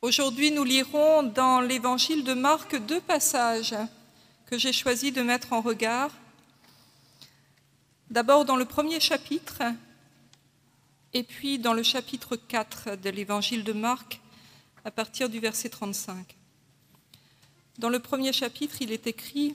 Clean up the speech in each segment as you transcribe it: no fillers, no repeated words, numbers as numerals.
Aujourd'hui, nous lirons dans l'évangile de Marc 2 passages que j'ai choisi de mettre en regard. D'abord dans le premier chapitre, et puis dans le chapitre 4 de l'évangile de Marc, à partir du verset 35. Dans le premier chapitre, il est écrit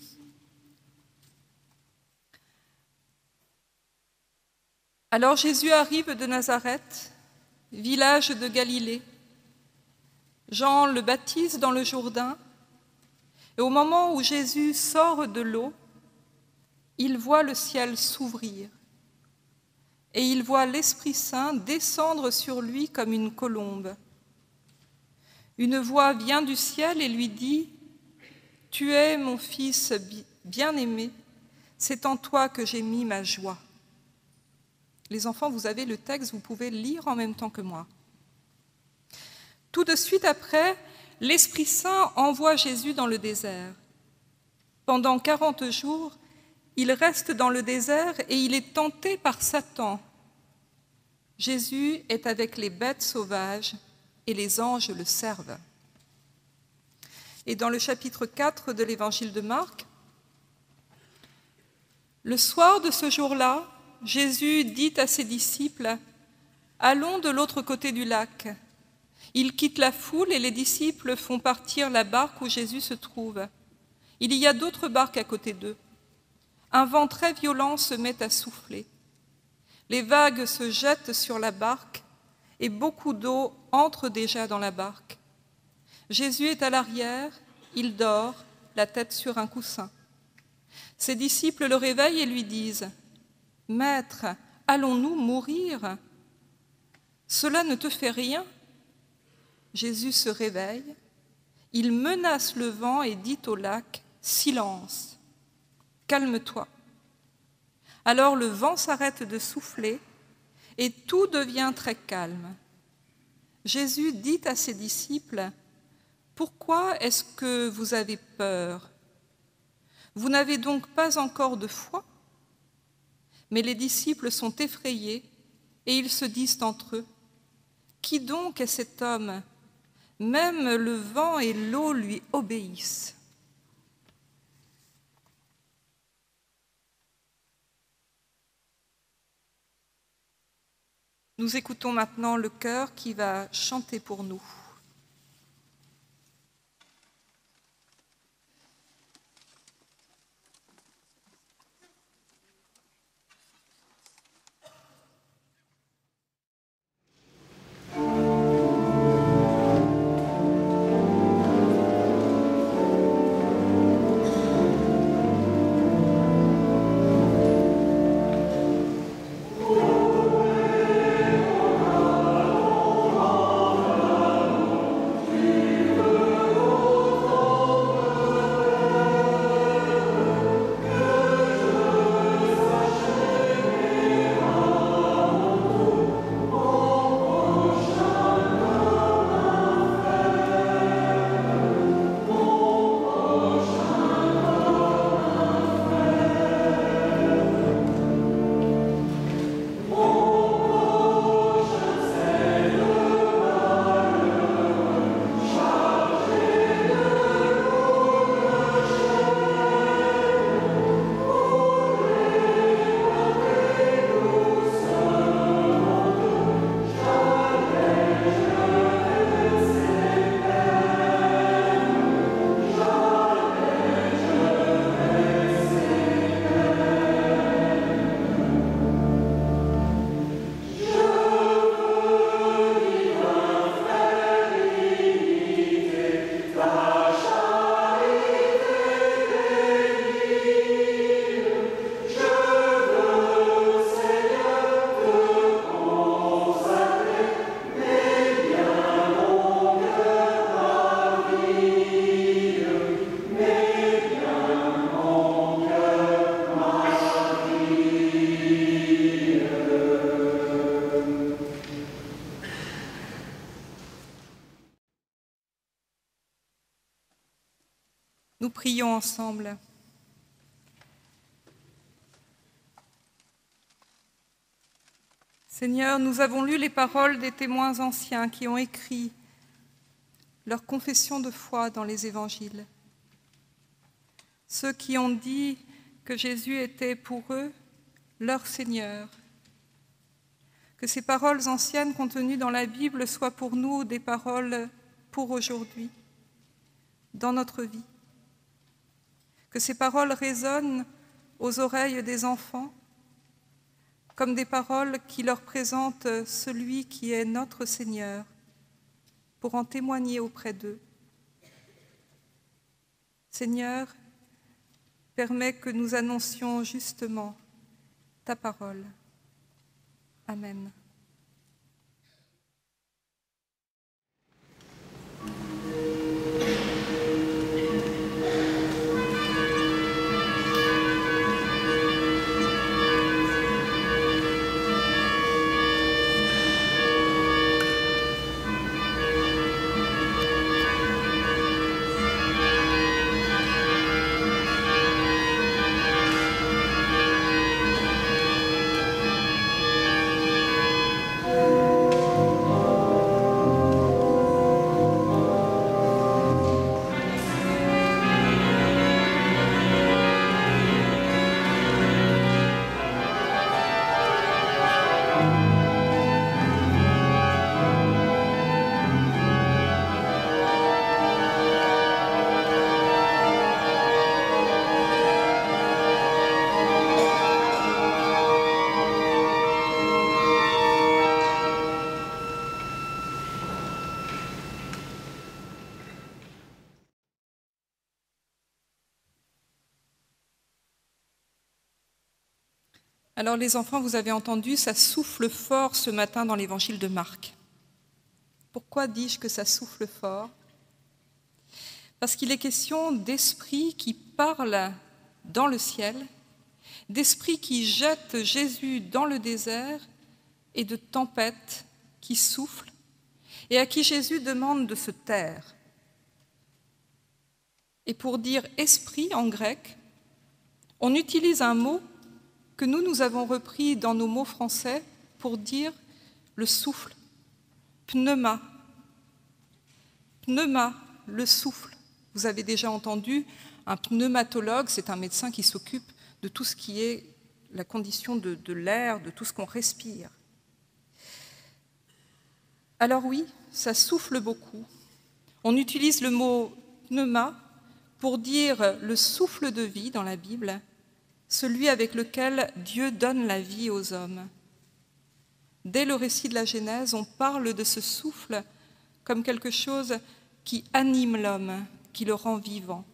« Alors Jésus arrive de Nazareth, village de Galilée. Jean le baptise dans le Jourdain, et au moment où Jésus sort de l'eau, il voit le ciel s'ouvrir, et il voit l'Esprit Saint descendre sur lui comme une colombe. Une voix vient du ciel et lui dit « Tu es mon Fils bien-aimé, c'est en toi que j'ai mis ma joie. » Les enfants, vous avez le texte, vous pouvez lire en même temps que moi. Tout de suite après, l'Esprit Saint envoie Jésus dans le désert. Pendant 40 jours, il reste dans le désert et il est tenté par Satan. Jésus est avec les bêtes sauvages et les anges le servent. Et dans le chapitre 4 de l'évangile de Marc, le soir de ce jour-là, Jésus dit à ses disciples « Allons de l'autre côté du lac ». Il quitte la foule et les disciples font partir la barque où Jésus se trouve. Il y a d'autres barques à côté d'eux. Un vent très violent se met à souffler. Les vagues se jettent sur la barque et beaucoup d'eau entre déjà dans la barque. Jésus est à l'arrière, il dort, la tête sur un coussin. Ses disciples le réveillent et lui disent « Maître, allons-nous mourir? Cela ne te fait rien ?» Jésus se réveille, il menace le vent et dit au lac « Silence, calme-toi ». Alors le vent s'arrête de souffler et tout devient très calme. Jésus dit à ses disciples « Pourquoi est-ce que vous avez peur? Vous n'avez donc pas encore de foi ?» Mais les disciples sont effrayés et ils se disent entre eux « Qui donc est cet homme ? Même le vent et l'eau lui obéissent. » Nous écoutons maintenant le chœur qui va chanter pour nous. Nous prions ensemble. Seigneur, nous avons lu les paroles des témoins anciens qui ont écrit leur confession de foi dans les évangiles. Ceux qui ont dit que Jésus était pour eux leur Seigneur. Que ces paroles anciennes contenues dans la Bible soient pour nous des paroles pour aujourd'hui, dans notre vie. Que ces paroles résonnent aux oreilles des enfants comme des paroles qui leur présentent celui qui est notre Seigneur, pour en témoigner auprès d'eux. Seigneur, permets que nous annoncions justement ta parole. Amen. Alors les enfants, vous avez entendu, ça souffle fort ce matin dans l'évangile de Marc. Pourquoi dis-je que ça souffle fort? Parce qu'il est question d'esprit qui parle dans le ciel, d'esprit qui jette Jésus dans le désert et de tempêtes qui soufflent et à qui Jésus demande de se taire. Et pour dire esprit en grec, on utilise un mot que nous avons repris dans nos mots français pour dire le souffle, pneuma. Pneuma, le souffle. Vous avez déjà entendu, un pneumatologue, c'est un médecin qui s'occupe de tout ce qui est la condition de l'air, de tout ce qu'on respire. Alors oui, ça souffle beaucoup. On utilise le mot pneuma pour dire le souffle de vie dans la Bible, celui avec lequel Dieu donne la vie aux hommes. Dès le récit de la Genèse, on parle de ce souffle comme quelque chose qui anime l'homme, qui le rend vivant.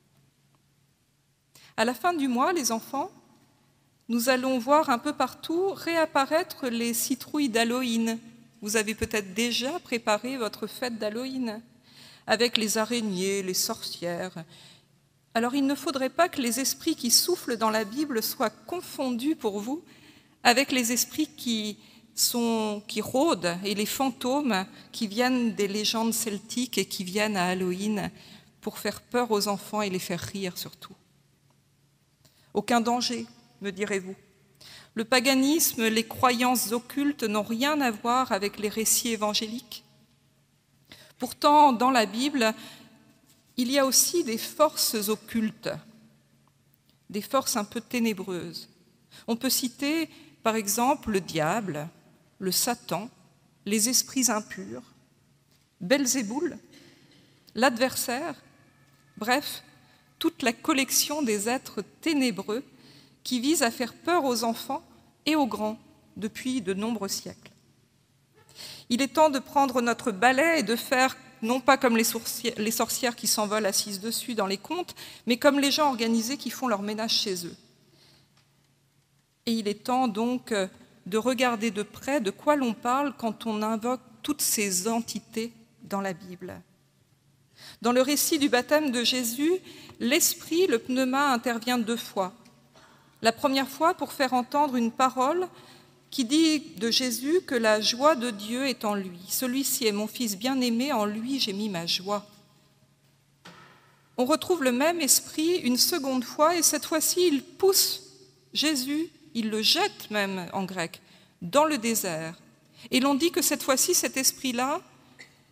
À la fin du mois, les enfants, nous allons voir un peu partout réapparaître les citrouilles d'Halloween. Vous avez peut-être déjà préparé votre fête d'Halloween avec les araignées, les sorcières. Alors il ne faudrait pas que les esprits qui soufflent dans la Bible soient confondus pour vous avec les esprits qui rôdent et les fantômes qui viennent des légendes celtiques et qui viennent à Halloween pour faire peur aux enfants et les faire rire surtout. Aucun danger, me direz-vous. Le paganisme, les croyances occultes n'ont rien à voir avec les récits évangéliques. Pourtant, dans la Bible, il y a aussi des forces occultes, des forces un peu ténébreuses. On peut citer, par exemple, le diable, le Satan, les esprits impurs, Belzéboul, l'adversaire, bref, toute la collection des êtres ténébreux qui visent à faire peur aux enfants et aux grands depuis de nombreux siècles. Il est temps de prendre notre balai et de faire, non pas comme les sorcières qui s'envolent assises dessus dans les contes, mais comme les gens organisés qui font leur ménage chez eux. Et il est temps donc de regarder de près de quoi l'on parle quand on invoque toutes ces entités dans la Bible. Dans le récit du baptême de Jésus, l'esprit, le pneuma, intervient 2 fois. La première fois pour faire entendre une parole qui dit de Jésus que la joie de Dieu est en lui. Celui-ci est mon fils bien-aimé, en lui j'ai mis ma joie. On retrouve le même esprit une seconde fois et cette fois-ci il pousse Jésus, il le jette même en grec, dans le désert. Et l'on dit que cette fois-ci cet esprit-là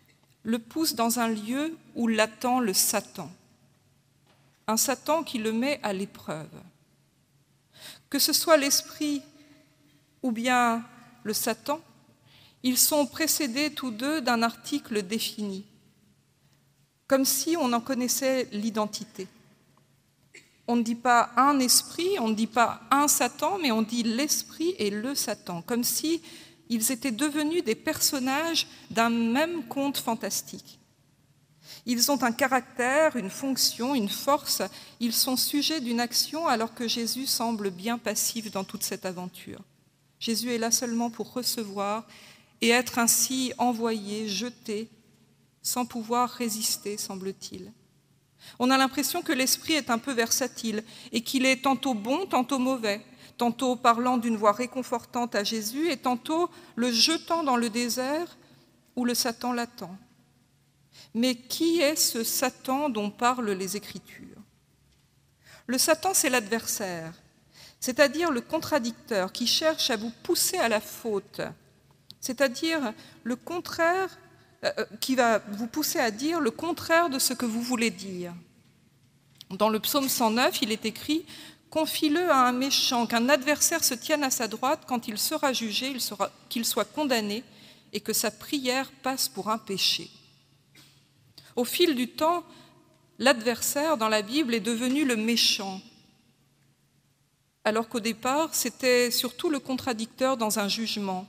le pousse dans un lieu où l'attend le Satan. Un Satan qui le met à l'épreuve. Que ce soit l'esprit ou bien le Satan, ils sont précédés tous deux d'un article défini, comme si on en connaissait l'identité. On ne dit pas un esprit, on ne dit pas un Satan, mais on dit l'esprit et le Satan, comme si ils étaient devenus des personnages d'un même conte fantastique. Ils ont un caractère, une fonction, une force, ils sont sujets d'une action alors que Jésus semble bien passif dans toute cette aventure. Jésus est là seulement pour recevoir et être ainsi envoyé, jeté, sans pouvoir résister, semble-t-il. On a l'impression que l'esprit est un peu versatile et qu'il est tantôt bon, tantôt mauvais, tantôt parlant d'une voix réconfortante à Jésus et tantôt le jetant dans le désert où le Satan l'attend. Mais qui est ce Satan dont parlent les Écritures ? Le Satan, c'est l'adversaire, c'est-à-dire le contradicteur qui cherche à vous pousser à la faute, c'est-à-dire le contraire, qui va vous pousser à dire le contraire de ce que vous voulez dire. Dans le psaume 109, il est écrit « Confie-le à un méchant, qu'un adversaire se tienne à sa droite, quand il sera jugé, qu'il soit condamné, et que sa prière passe pour un péché. » Au fil du temps, l'adversaire dans la Bible est devenu le méchant, alors qu'au départ, c'était surtout le contradicteur dans un jugement.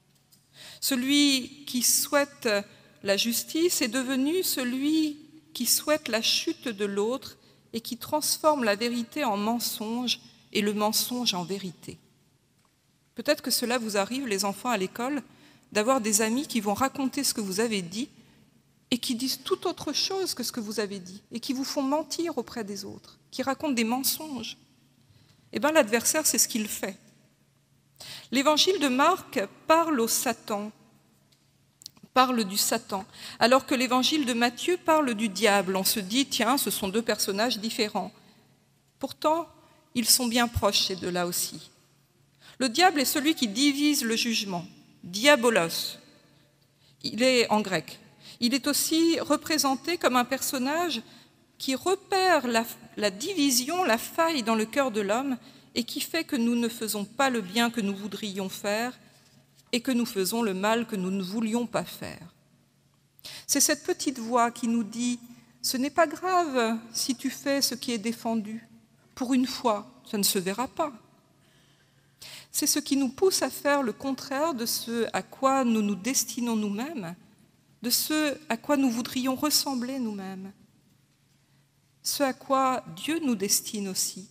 Celui qui souhaite la justice est devenu celui qui souhaite la chute de l'autre et qui transforme la vérité en mensonge et le mensonge en vérité. Peut-être que cela vous arrive, les enfants à l'école, d'avoir des amis qui vont raconter ce que vous avez dit et qui disent tout autre chose que ce que vous avez dit et qui vous font mentir auprès des autres, qui racontent des mensonges. Eh bien, l'adversaire, c'est ce qu'il fait. L'évangile de Marc parle du Satan, alors que l'évangile de Matthieu parle du diable. On se dit, tiens, ce sont deux personnages différents. Pourtant, ils sont bien proches, ces deux-là aussi. Le diable est celui qui divise le jugement, diabolos. Il est en grec. Il est aussi représenté comme un personnage qui repère la division, la faille dans le cœur de l'homme et qui fait que nous ne faisons pas le bien que nous voudrions faire et que nous faisons le mal que nous ne voulions pas faire. C'est cette petite voix qui nous dit « Ce n'est pas grave si tu fais ce qui est défendu. Pour une fois, ça ne se verra pas. » C'est ce qui nous pousse à faire le contraire de ce à quoi nous nous destinons nous-mêmes, de ce à quoi nous voudrions ressembler nous-mêmes, ce à quoi Dieu nous destine aussi.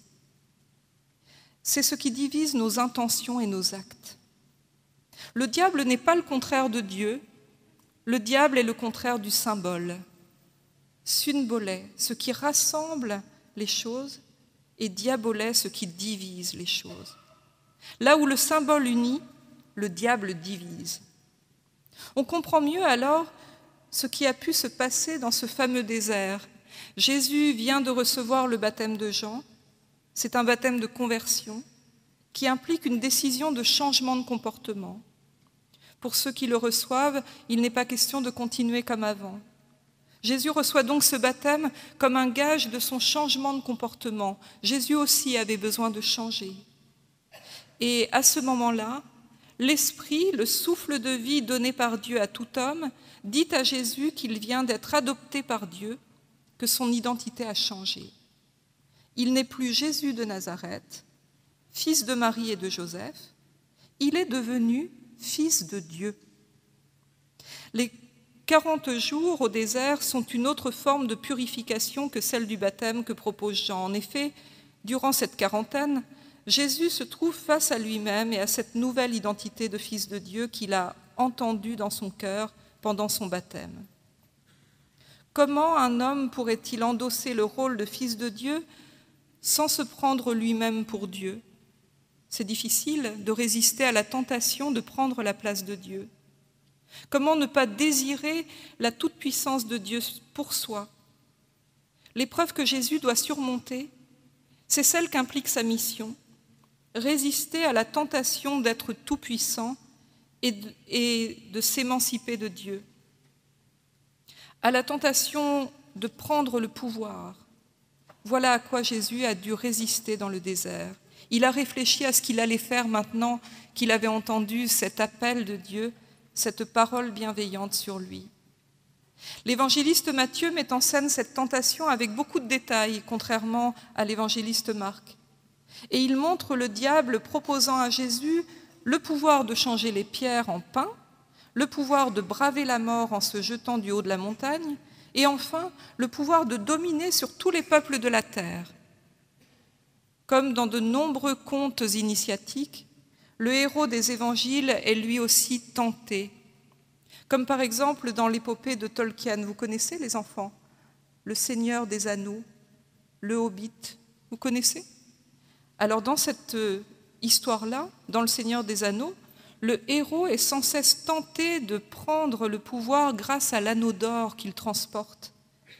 C'est ce qui divise nos intentions et nos actes. Le diable n'est pas le contraire de Dieu, le diable est le contraire du symbole. Synbolé, ce qui rassemble les choses, et diabolé, ce qui divise les choses. Là où le symbole unit, le diable divise. On comprend mieux alors ce qui a pu se passer dans ce fameux désert. Jésus vient de recevoir le baptême de Jean. C'est un baptême de conversion qui implique une décision de changement de comportement. Pour ceux qui le reçoivent, il n'est pas question de continuer comme avant. Jésus reçoit donc ce baptême comme un gage de son changement de comportement. Jésus aussi avait besoin de changer. Et à ce moment-là, l'Esprit, le souffle de vie donné par Dieu à tout homme, dit à Jésus qu'il vient d'être adopté par Dieu, que son identité a changé. Il n'est plus Jésus de Nazareth, fils de Marie et de Joseph, il est devenu fils de Dieu. Les 40 jours au désert sont une autre forme de purification que celle du baptême que propose Jean. En effet, durant cette quarantaine, Jésus se trouve face à lui-même et à cette nouvelle identité de fils de Dieu qu'il a entendue dans son cœur pendant son baptême. Comment un homme pourrait-il endosser le rôle de fils de Dieu sans se prendre lui-même pour Dieu ? C'est difficile de résister à la tentation de prendre la place de Dieu. Comment ne pas désirer la toute-puissance de Dieu pour soi ? L'épreuve que Jésus doit surmonter, c'est celle qu'implique sa mission, résister à la tentation d'être tout-puissant et de s'émanciper de Dieu. à la tentation de prendre le pouvoir. Voilà à quoi Jésus a dû résister dans le désert. Il a réfléchi à ce qu'il allait faire maintenant qu'il avait entendu cet appel de Dieu, cette parole bienveillante sur lui. L'évangéliste Matthieu met en scène cette tentation avec beaucoup de détails, contrairement à l'évangéliste Marc. Et il montre le diable proposant à Jésus le pouvoir de changer les pierres en pain, le pouvoir de braver la mort en se jetant du haut de la montagne, et enfin le pouvoir de dominer sur tous les peuples de la terre. Comme dans de nombreux contes initiatiques, le héros des évangiles est lui aussi tenté. Comme par exemple dans l'épopée de Tolkien, vous connaissez les enfants? Le Seigneur des Anneaux, le Hobbit, vous connaissez? Alors dans cette histoire-là, dans le Seigneur des Anneaux, le héros est sans cesse tenté de prendre le pouvoir grâce à l'anneau d'or qu'il transporte.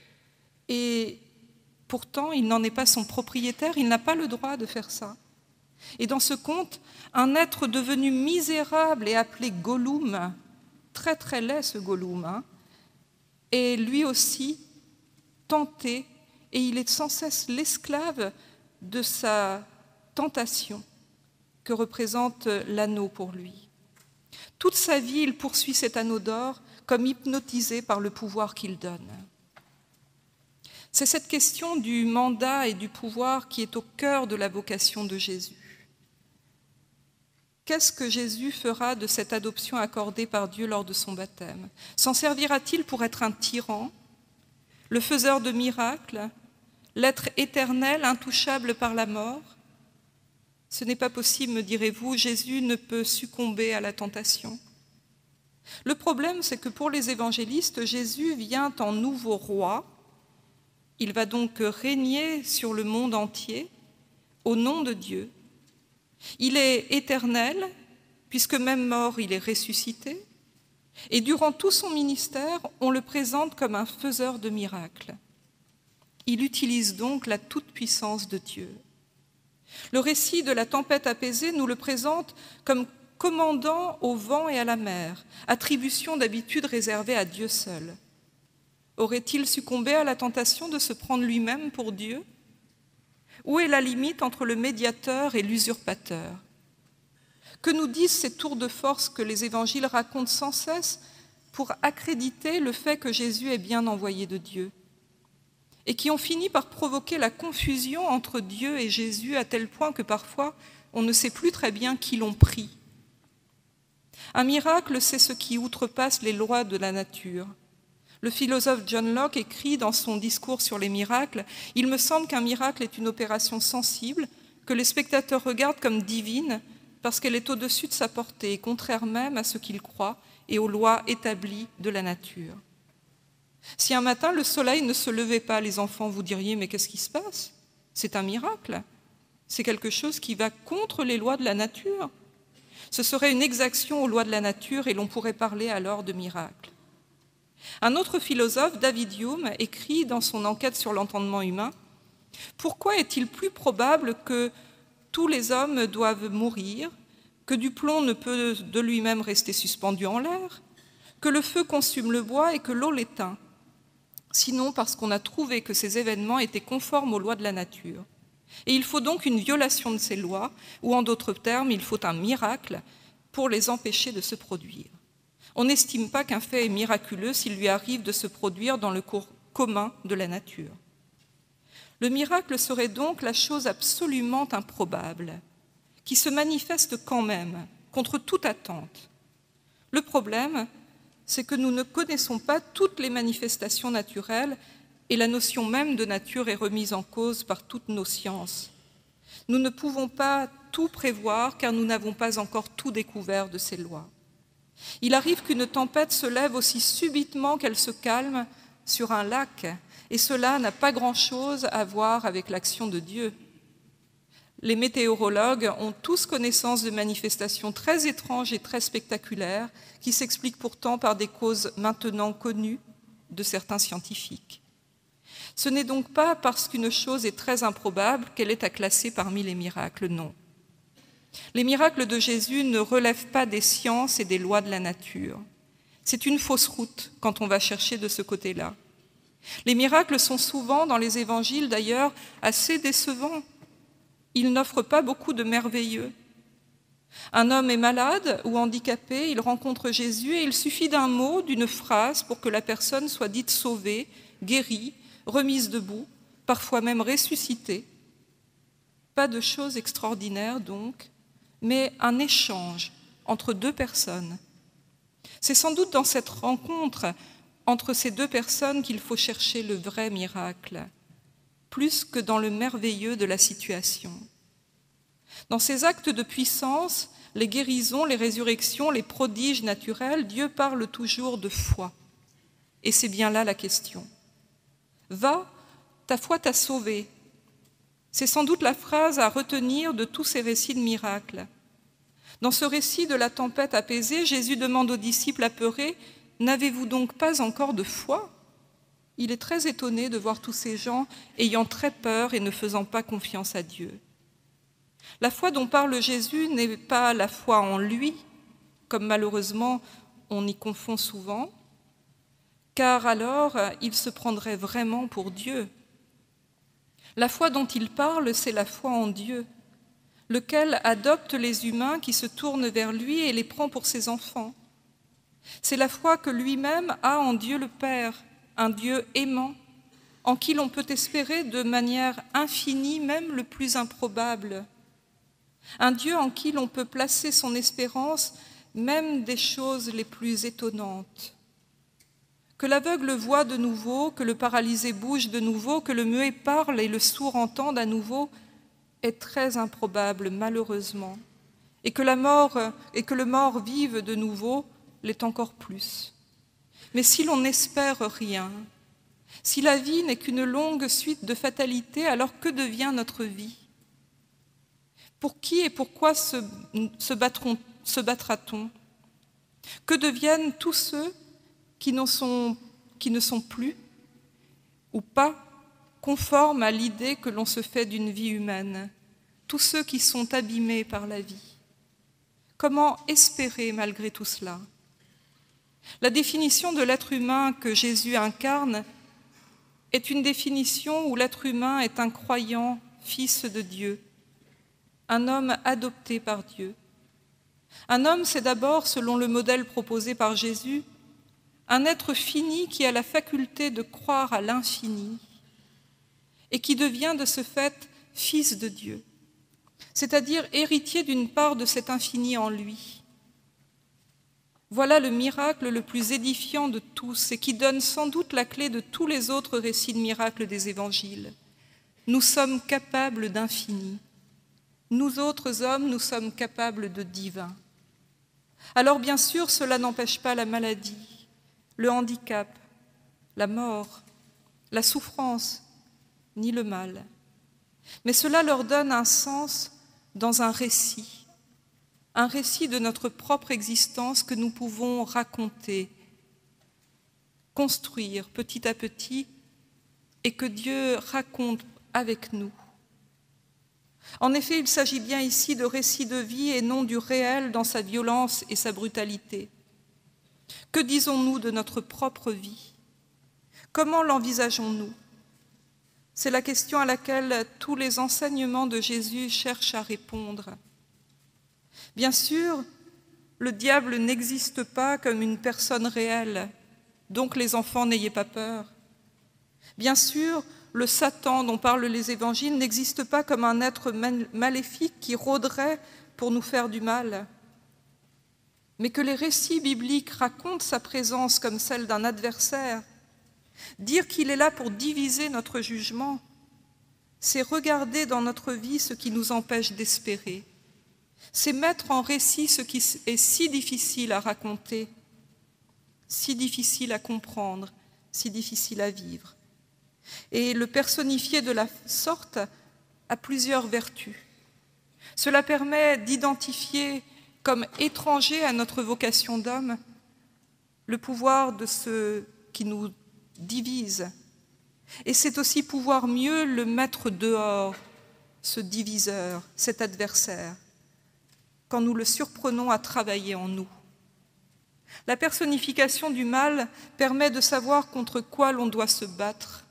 Et pourtant, il n'en est pas son propriétaire, il n'a pas le droit de faire ça. Et dans ce conte, un être devenu misérable et appelé Gollum, très très laid ce Gollum, est lui aussi tenté, et il est sans cesse l'esclave de sa tentation que représente l'anneau pour lui. Toute sa vie, il poursuit cet anneau d'or comme hypnotisé par le pouvoir qu'il donne. C'est cette question du mandat et du pouvoir qui est au cœur de la vocation de Jésus. Qu'est-ce que Jésus fera de cette adoption accordée par Dieu lors de son baptême? S'en servira-t-il pour être un tyran, le faiseur de miracles, l'être éternel, intouchable par la mort? Ce n'est pas possible, me direz-vous, Jésus ne peut succomber à la tentation. Le problème, c'est que pour les évangélistes, Jésus vient en nouveau roi. Il va donc régner sur le monde entier au nom de Dieu. Il est éternel, puisque même mort, il est ressuscité. Et durant tout son ministère, on le présente comme un faiseur de miracles. Il utilise donc la toute-puissance de Dieu. Le récit de la tempête apaisée nous le présente comme commandant au vent et à la mer, attribution d'habitude réservée à Dieu seul. Aurait-il succombé à la tentation de se prendre lui-même pour Dieu? Où est la limite entre le médiateur et l'usurpateur? Que nous disent ces tours de force que les évangiles racontent sans cesse pour accréditer le fait que Jésus est bien envoyé de Dieu, et qui ont fini par provoquer la confusion entre Dieu et Jésus à tel point que parfois on ne sait plus très bien qui l'ont pris. Un miracle, c'est ce qui outrepasse les lois de la nature. Le philosophe John Locke écrit dans son discours sur les miracles « Il me semble qu'un miracle est une opération sensible que les spectateurs regardent comme divine parce qu'elle est au-dessus de sa portée, contraire même à ce qu'ils croient et aux lois établies de la nature. » Si un matin le soleil ne se levait pas, les enfants, vous diriez « Mais qu'est-ce qui se passe? C'est un miracle. C'est quelque chose qui va contre les lois de la nature. » Ce serait une exaction aux lois de la nature et l'on pourrait parler alors de miracle. Un autre philosophe, David Hume, écrit dans son enquête sur l'entendement humain « Pourquoi est-il plus probable que tous les hommes doivent mourir, que du plomb ne peut de lui-même rester suspendu en l'air, que le feu consume le bois et que l'eau l'éteint, sinon parce qu'on a trouvé que ces événements étaient conformes aux lois de la nature. Et il faut donc une violation de ces lois, ou en d'autres termes, il faut un miracle pour les empêcher de se produire. On n'estime pas qu'un fait est miraculeux s'il lui arrive de se produire dans le cours commun de la nature. Le miracle serait donc la chose absolument improbable, qui se manifeste quand même, contre toute attente. Le problème, c'est que nous ne connaissons pas toutes les manifestations naturelles et la notion même de nature est remise en cause par toutes nos sciences. Nous ne pouvons pas tout prévoir car nous n'avons pas encore tout découvert de ces lois. Il arrive qu'une tempête se lève aussi subitement qu'elle se calme sur un lac, et cela n'a pas grand-chose à voir avec l'action de Dieu. Les météorologues ont tous connaissance de manifestations très étranges et très spectaculaires qui s'expliquent pourtant par des causes maintenant connues de certains scientifiques. Ce n'est donc pas parce qu'une chose est très improbable qu'elle est à classer parmi les miracles, non. Les miracles de Jésus ne relèvent pas des sciences et des lois de la nature. C'est une fausse route quand on va chercher de ce côté-là. Les miracles sont souvent, dans les évangiles d'ailleurs, assez décevants. Ils n'offrent pas beaucoup de merveilleux. Un homme est malade ou handicapé, il rencontre Jésus et il suffit d'un mot, d'une phrase pour que la personne soit dite sauvée, guérie, remise debout, parfois même ressuscitée. Pas de choses extraordinaires donc, mais un échange entre deux personnes. C'est sans doute dans cette rencontre entre ces deux personnes qu'il faut chercher le vrai miracle, plus que dans le merveilleux de la situation. Dans ces actes de puissance, les guérisons, les résurrections, les prodiges naturels, Dieu parle toujours de foi. Et c'est bien là la question. Va, ta foi t'a sauvé. C'est sans doute la phrase à retenir de tous ces récits de miracles. Dans ce récit de la tempête apaisée, Jésus demande aux disciples apeurés « N'avez-vous donc pas encore de foi ?» Il est très étonné de voir tous ces gens ayant très peur et ne faisant pas confiance à Dieu. La foi dont parle Jésus n'est pas la foi en lui, comme malheureusement on y confond souvent, car alors il se prendrait vraiment pour Dieu. La foi dont il parle, c'est la foi en Dieu, lequel adopte les humains qui se tournent vers lui et les prend pour ses enfants. C'est la foi que lui-même a en Dieu le Père, un Dieu aimant, en qui l'on peut espérer de manière infinie même le plus improbable. Un Dieu en qui l'on peut placer son espérance même des choses les plus étonnantes. Que l'aveugle voie de nouveau, que le paralysé bouge de nouveau, que le muet parle et le sourd entende à nouveau, est très improbable, malheureusement. Et que le mort vive de nouveau l'est encore plus. Mais si l'on n'espère rien, si la vie n'est qu'une longue suite de fatalités, alors que devient notre vie ? Pour qui et pourquoi se battra-t-on ? Que deviennent tous ceux qui ne sont plus ou pas conformes à l'idée que l'on se fait d'une vie humaine, tous ceux qui sont abîmés par la vie? Comment espérer malgré tout cela ? La définition de l'être humain que Jésus incarne est une définition où l'être humain est un croyant, fils de Dieu, un homme adopté par Dieu. Un homme, c'est d'abord, selon le modèle proposé par Jésus, un être fini qui a la faculté de croire à l'infini et qui devient de ce fait fils de Dieu, c'est-à-dire héritier d'une part de cet infini en lui. Voilà le miracle le plus édifiant de tous et qui donne sans doute la clé de tous les autres récits de miracles des évangiles. Nous sommes capables d'infini. Nous autres hommes, nous sommes capables de divin. Alors bien sûr, cela n'empêche pas la maladie, le handicap, la mort, la souffrance, ni le mal. Mais cela leur donne un sens dans un récit de notre propre existence que nous pouvons raconter, construire petit à petit et que Dieu raconte avec nous. En effet, il s'agit bien ici de récits de vie et non du réel dans sa violence et sa brutalité. Que disons-nous de notre propre vie ? Comment l'envisageons-nous ? C'est la question à laquelle tous les enseignements de Jésus cherchent à répondre. Bien sûr, le diable n'existe pas comme une personne réelle, donc les enfants n'ayez pas peur. Bien sûr, le Satan dont parlent les évangiles n'existe pas comme un être maléfique qui rôderait pour nous faire du mal, mais que les récits bibliques racontent sa présence comme celle d'un adversaire. Dire qu'il est là pour diviser notre jugement, c'est regarder dans notre vie ce qui nous empêche d'espérer. C'est mettre en récit ce qui est si difficile à raconter, si difficile à comprendre, si difficile à vivre. Et le personnifier de la sorte a plusieurs vertus. Cela permet d'identifier comme étranger à notre vocation d'homme le pouvoir de ce qui nous divise. Et c'est aussi pouvoir mieux le mettre dehors, ce diviseur, cet adversaire, quand nous le surprenons à travailler en nous. La personnification du mal permet de savoir contre quoi l'on doit se battre.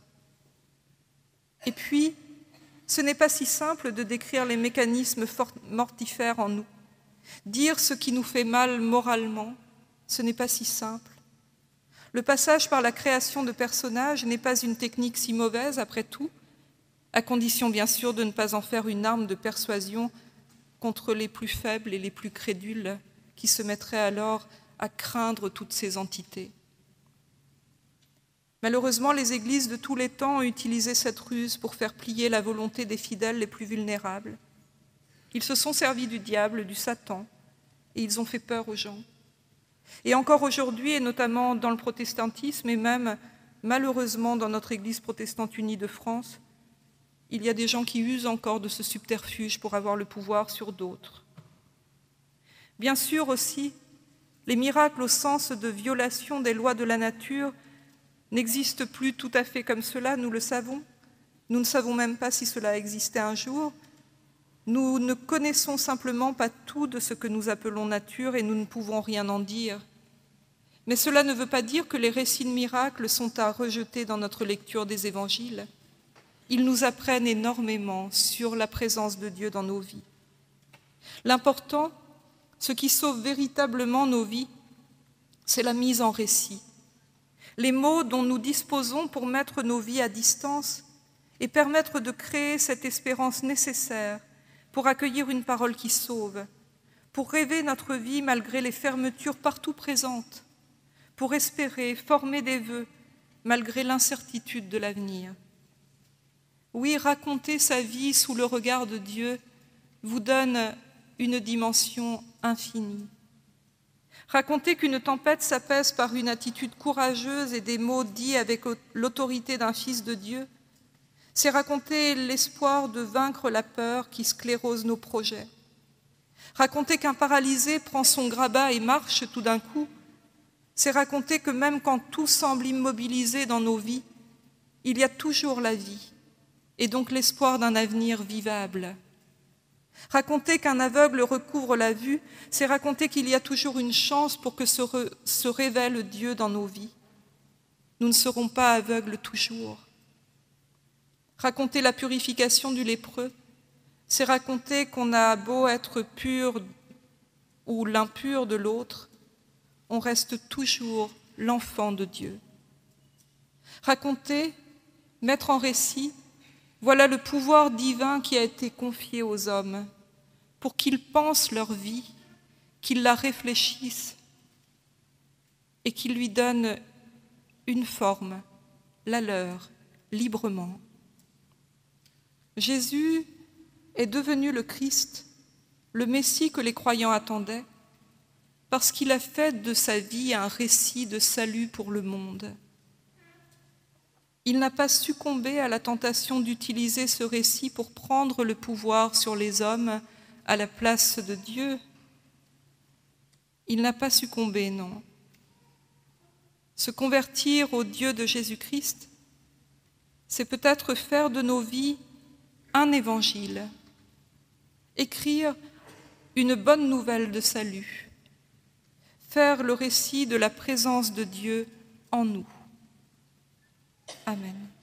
Et puis, ce n'est pas si simple de décrire les mécanismes mortifères en nous. Dire ce qui nous fait mal moralement, ce n'est pas si simple. Le passage par la création de personnages n'est pas une technique si mauvaise, après tout, à condition bien sûr de ne pas en faire une arme de persuasion contre les plus faibles et les plus crédules, qui se mettraient alors à craindre toutes ces entités. Malheureusement, les églises de tous les temps ont utilisé cette ruse pour faire plier la volonté des fidèles les plus vulnérables. Ils se sont servis du diable, du Satan, et ils ont fait peur aux gens. Et encore aujourd'hui, et notamment dans le protestantisme, et même malheureusement dans notre Église protestante unie de France, il y a des gens qui usent encore de ce subterfuge pour avoir le pouvoir sur d'autres. Bien sûr aussi, les miracles au sens de violation des lois de la nature n'existent plus tout à fait comme cela, nous le savons. Nous ne savons même pas si cela existait un jour. Nous ne connaissons simplement pas tout de ce que nous appelons nature et nous ne pouvons rien en dire. Mais cela ne veut pas dire que les récits de miracles sont à rejeter dans notre lecture des évangiles. Ils nous apprennent énormément sur la présence de Dieu dans nos vies. L'important, ce qui sauve véritablement nos vies, c'est la mise en récit. Les mots dont nous disposons pour mettre nos vies à distance et permettre de créer cette espérance nécessaire pour accueillir une parole qui sauve, pour rêver notre vie malgré les fermetures partout présentes, pour espérer, former des vœux malgré l'incertitude de l'avenir. Oui, raconter sa vie sous le regard de Dieu vous donne une dimension infinie. Raconter qu'une tempête s'apaise par une attitude courageuse et des mots dits avec l'autorité d'un fils de Dieu, c'est raconter l'espoir de vaincre la peur qui sclérose nos projets. Raconter qu'un paralysé prend son grabat et marche tout d'un coup, c'est raconter que même quand tout semble immobilisé dans nos vies, il y a toujours la vie, et donc l'espoir d'un avenir vivable. Raconter qu'un aveugle recouvre la vue, c'est raconter qu'il y a toujours une chance pour que se révèle Dieu dans nos vies. Nous ne serons pas aveugles toujours. Raconter la purification du lépreux, c'est raconter qu'on a beau être pur ou l'impur de l'autre, on reste toujours l'enfant de Dieu. Raconter, mettre en récit, voilà le pouvoir divin qui a été confié aux hommes pour qu'ils pensent leur vie, qu'ils la réfléchissent et qu'ils lui donnent une forme, la leur, librement. Jésus est devenu le Christ, le Messie que les croyants attendaient, parce qu'il a fait de sa vie un récit de salut pour le monde. Il n'a pas succombé à la tentation d'utiliser ce récit pour prendre le pouvoir sur les hommes à la place de Dieu. Il n'a pas succombé, non. Se convertir au Dieu de Jésus-Christ, c'est peut-être faire de nos vies un évangile, écrire une bonne nouvelle de salut, faire le récit de la présence de Dieu en nous. Amen.